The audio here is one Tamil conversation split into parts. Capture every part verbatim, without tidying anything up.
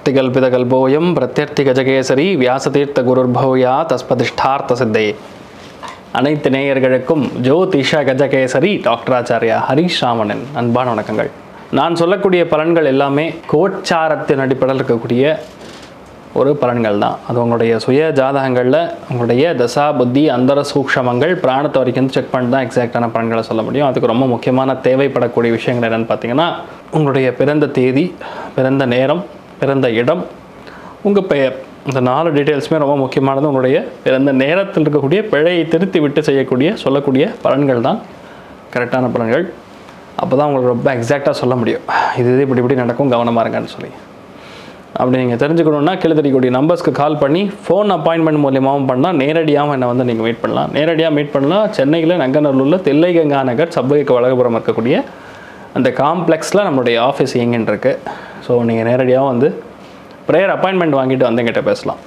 वागर्तिकल्पितकल्पोऽयं प्रत्यर्थिगजकेसरी व्यासतीर्थ गुरुर्भूया तस्पदिष्ठार्थ सिद्धये அனைத்து நேயர்களுக்கும் ஜோதிஷ கஜகேசரி டாக்டர் ஆச்சாரியா ஹரிஷ் ராமனின் அன்பான வணக்கங்கள். நான் சொல்லக்கூடிய பலன்கள் எல்லாமே கோச்சாரத்தின் அடிப்படையில் இருக்கக்கூடிய ஒரு பலன்கள் தான். அது உங்களுடைய சுய ஜாதகங்களில் உங்களுடைய தசா புத்தி அந்தர சூக்ஷமங்கள் பிராணத்தை வரைக்கும் செக் பண்ணி தான் எக்ஸாக்டான பலன்களை சொல்ல முடியும். அதுக்கு ரொம்ப முக்கியமான தேவைப்படக்கூடிய விஷயங்கள் என்னென்னு பார்த்தீங்கன்னா, உங்களுடைய பிறந்த தேதி, பிறந்த நேரம், பிறந்த இடம், உங்கள் பெயர், இந்த நாலு டீட்டெயில்ஸுமே ரொம்ப முக்கியமானது. உங்களுடைய பிறந்த நேரத்தில் இருக்கக்கூடிய பிழையை திருத்தி விட்டு செய்யக்கூடிய சொல்லக்கூடிய பலன்கள் தான் கரெக்டான பலன்கள். அப்போ தான் உங்களுக்கு ரொம்ப எக்ஸாக்டாக சொல்ல முடியும், இது இது இப்படி இப்படி நடக்கும், கவனமாக இருங்கன்னு சொல்லி. அப்படி நீங்கள் தெரிஞ்சுக்கணுன்னா கீழே தெரியக்கூடிய நம்பர்ஸ்க்கு கால் பண்ணி ஃபோன் அப்பாயின்மெண்ட் மூலியமாகவும் பண்ணலாம், நேரடியாகவும் என்னை வந்து நீங்கள் மீட் பண்ணலாம். நேரடியாக மீட் பண்ணலாம் சென்னையில் நங்கநல்லூரில் தில்லை கங்கா நகர் சப்வேக்கு வலதுபுறம் இருக்கக்கூடிய அந்த காம்ப்ளெக்ஸில் நம்மளுடைய ஆஃபீஸ் இயங்கின்னு இருக்குது. ஸோ நீங்கள் நேரடியாக வந்து ப்ரேயர் அப்பாயின்மெண்ட் வாங்கிட்டு வந்து என்கிட்ட பேசலாம்.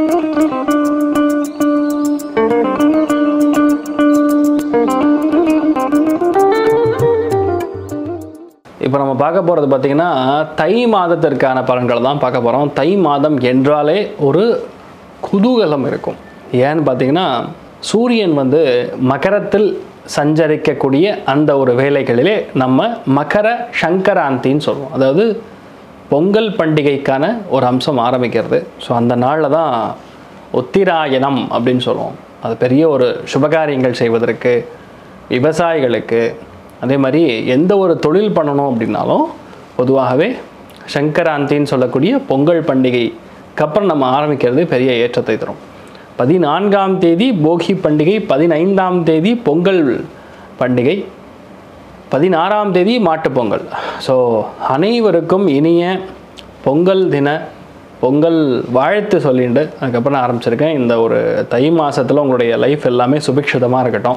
இப்போ நம்ம பார்க்க போகிறது பார்த்திங்கன்னா தை மாதத்திற்கான பலன்களை தான் பார்க்க போகிறோம். தை மாதம் என்றாலே ஒரு குதூகலம் இருக்கும். ஏன்னு பார்த்திங்கன்னா, சூரியன் வந்து மகரத்தில் சஞ்சரிக்கக்கூடிய அந்த ஒரு வேலைகளிலே நம்ம மகர சங்கராந்தின்னு சொல்லுவோம். அதாவது பொங்கல் பண்டிகைக்கான ஒரு அம்சம் ஆரம்பிக்கிறது. ஸோ அந்த நாளில் தான் உத்திராயணம் அப்படின்னு சொல்லுவோம். அது பெரிய ஒரு சுபகாரியங்கள் செய்வதற்கு, விவசாயிகளுக்கு, அதே மாதிரி எந்த ஒரு தொழில் பண்ணணும் அப்படின்னாலும் பொதுவாகவே சங்கராந்தின்னு சொல்லக்கூடிய பொங்கல் பண்டிகைக்கு அப்புறம் நம்ம ஆரம்பிக்கிறது பெரிய ஏற்றத்தை தரும். பதினான்காம் தேதி போகி பண்டிகை, பதினைந்தாம் தேதி பொங்கல் பண்டிகை, பதினாறாம் தேதி மாட்டுப்பொங்கல். ஸோ அனைவருக்கும் இனிய பொங்கல் தின பொங்கல் வாழ்த்து சொல்லிட்டு அதுக்கப்புறம் நான் ஆரம்பிச்சிருக்கேன். இந்த ஒரு தை மாதத்தில் உங்களுடைய லைஃப் எல்லாமே சுபிக்ஷிதமாக இருக்கட்டும்.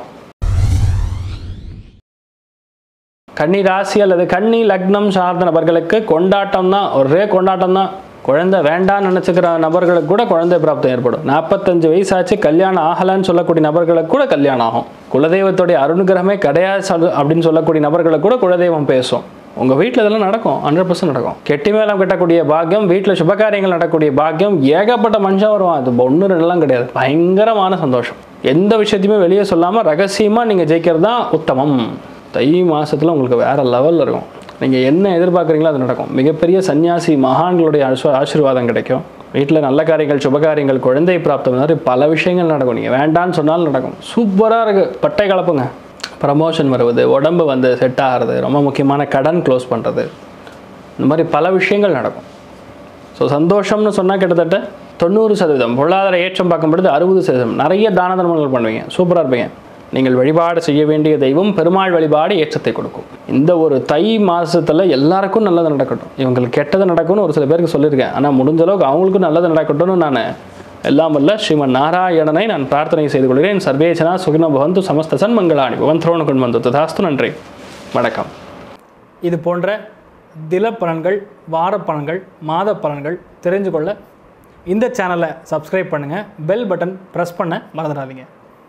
கன்னி ராசி அல்லது கன்னி லக்னம் சார்ந்த நபர்களுக்கு கொண்டாட்டம் தான், ஒரே கொண்டாட்டம் தான். குழந்தை வேண்டான்னு நினச்சிக்கிற நபர்களுக்கு கூட குழந்தை பிராப்தம் ஏற்படும். நாற்பத்தஞ்சு வயசாச்சு கல்யாணம் ஆகலான்னு சொல்லக்கூடிய நபர்களுக்கு கூட கல்யாணம் ஆகும். குலதெய்வத்துடைய அருணுகிரகமே கிடையாது அப்படின்னு சொல்லக்கூடிய நபர்களுக்கு கூட குலதெய்வம் பேசும். உங்கள் வீட்டில் இதெல்லாம் நடக்கும், ஹண்ட்ரட் பர்சன்ட் நடக்கும். கெட்டி மேலம் கட்டக்கூடிய பாக்கியம், வீட்டில் சுபகாரியங்கள் நடக்கக்கூடிய பாக்கியம், ஏகப்பட்ட மனுஷன் வருவான். அது ஒன்று ரெண்டுலாம் கிடையாது, பயங்கரமான சந்தோஷம். எந்த விஷயத்தையுமே வெளியே சொல்லாமல் ரகசியமாக நீங்கள் ஜெயிக்கிறது தான் உத்தமம். தை மாதத்தில் உங்களுக்கு வேறு லெவலில் இருக்கும். நீங்கள் என்ன எதிர்பார்க்குறீங்களோ அது நடக்கும். மிகப்பெரிய சன்னியாசி மகான்களுடைய ஆசீர்வாதம் கிடைக்கும். வீட்டில் நல்ல காரியங்கள், சுபகாரியங்கள், குழந்தை பிராப்தம் மாதிரி பல விஷயங்கள் நடக்கும். நீங்கள் வேண்டான்னு சொன்னாலும் நடக்கும். சூப்பராக இருக்குது. பட்டை கலப்புங்க. ப்ரமோஷன் வருவது, உடம்பு வந்து செட் ஆகிறது, ரொம்ப முக்கியமான கடன் க்ளோஸ் பண்ணுறது, இந்த மாதிரி பல விஷயங்கள் நடக்கும். ஸோ சந்தோஷம்னு சொன்னால் கிட்டத்தட்ட தொண்ணூறு சதவீதம். பொருளாதார ஏற்றம் பார்க்கும்பொழுது அறுபது சதவீதம். நிறைய தான தர்மங்கள் பண்ணுவீங்க, சூப்பராக இருப்பீங்க. நீங்கள் வழிபாடு செய்ய வேண்டிய தெய்வம் பெருமாள் வழிபாடு ஏற்றத்தை கொடுக்கும். இந்த ஒரு தை மாதத்தில் எல்லாருக்கும் நல்லது நடக்கட்டும். இவங்களுக்கு கெட்டது நடக்கும்னு ஒரு சில பேருக்கு சொல்லியிருக்கேன். ஆனால் முடிஞ்ச அளவுக்கு அவங்களுக்கும் நல்லது நடக்கட்டும்னு நான் எல்லாம் வல்ல ஸ்ரீமன் நாராயணனை நான் பிரார்த்தனை செய்து கொள்கிறேன். சர்வேச்சனா சுகினோ பவந்து சமஸ்த சன்மங்களாணி பவந்த்ரோண குண்வந்து ததாஸ்து. நன்றி, வணக்கம். இது போன்ற தில பலன்கள், வார பலன்கள், மாத பலன்கள் தெரிஞ்சு கொள்ள இந்த சேனலை சப்ஸ்கிரைப் பண்ணுங்கள். பெல் பட்டன் ப்ரெஸ் பண்ண மறந்துடாதீங்க.